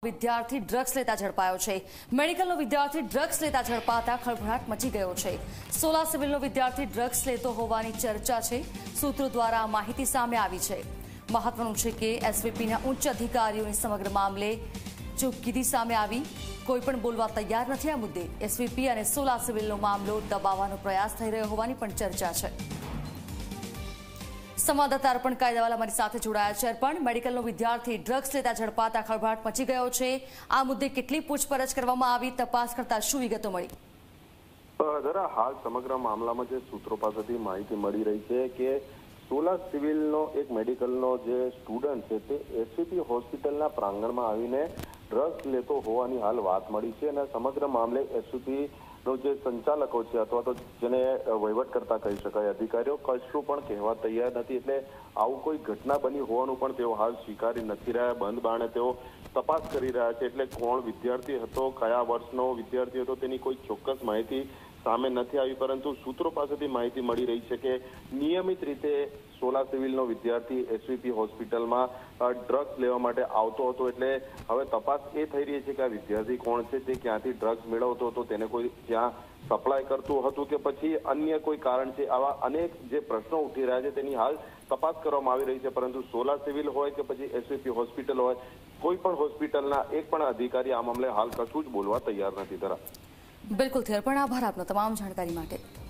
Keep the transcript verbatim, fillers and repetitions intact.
વિદ્યાર્થી ડ્રગ્સ લેતા ઝડપાયો છે। મેડિકલનો વિદ્યાર્થી ડ્રગ્સ લેતા ઝડપાતા ખળભળાટ મચી ગયો છે। સોલા સિવિલનો વિદ્યાર્થી ડ્રગ્સ લેતો હોવાની ચર્ચા છે। સૂત્રો દ્વારા આ માહિતી સામે આવી છે। મહત્વનું છે કે એસવીપીના ઉચ્ચ અધિકારીઓની સમગ્ર મામલે ચૂપકીદી સામે આવી। કોઈ પણ બોલવા તૈયાર નથી। આ મુદ્દે એસવીપી અને સોલા સિવિલનો મામલો દબાવવાનો પ્રયાસ થઈ રહ્યો હોવાની પણ ચર્ચા છે। સંવાદદાતા અર્પણ કાયદાવાલા મારી સાથે જોડાયા છે। અર્પણ, મેડિકલનો વિદ્યાર્થી ડ્રગ્સ લેતા ઝડપાતા ખળભળાટ મચી ગયો છે। આ મુદ્દે કેટલી પૂછપરછ કરવામાં આવી, તપાસ કરતા શું વિગતો મળી? જરા હાલ સમગ્ર મામલામાં જે સૂત્રો પાસેથી માહિતી મળી રહી છે કે સોલા સિવિલનો એક મેડિકલનો જે સ્ટુડન્ટ છે તે એસવીપી હોસ્પિટલના પ્રાંગણમાં આવીને ડ્રગ્સ લેતો હોવાની હાલ વાત મળી છે અને સમગ્ર મામલે એસવીપી જે સંચાલકો છે અથવા તો જેને વહીવટ કરતા કહી શકાય અધિકારીઓ કશું પણ કહેવા તૈયાર નથી। એટલે આવું કોઈ ઘટના બની હોવાનું પણ તેઓ હાલ સ્વીકારી નથી રહ્યા। બંધ બારણે તેઓ તપાસ કરી રહ્યા છે। એટલે કોણ વિદ્યાર્થી હતો, કયા વર્ષનો વિદ્યાર્થી હતો તેની કોઈ ચોક્કસ માહિતી સામે નથી આવી, પરંતુ સૂત્રો પાસેથી માહિતી મળી રહી છે કે નિયમિત રીતે સોલા સિવિલનો વિદ્યાર્થી એસવીપી હોસ્પિટલમાં ડ્રગ્સ લેવા માટે આવતો હતો। એટલે હવે તપાસ એ થઈ રહી છે કે આ વિદ્યાર્થી કોણ છે, તે ક્યાંથી ડ્રગ્સ મેળવતો હતો, તેને કોઈ ત્યાં સપ્લાય કરતું હતું કે પછી અન્ય કોઈ કારણ છે। આવા અનેક જે પ્રશ્નો ઉઠી રહ્યા છે તેની હાલ તપાસ કરવામાં આવી રહી છે। પરંતુ સોલા સિવિલ હોય કે પછી એસવીપી હોસ્પિટલ હોય, કોઈ પણ હોસ્પિટલના એક પણ અધિકારી આ મામલે હાલ કશું જ બોલવા તૈયાર નથી। ધરા બિલકુલ થેર, પણ આભાર આપનો તમામ જાણકારી માટે।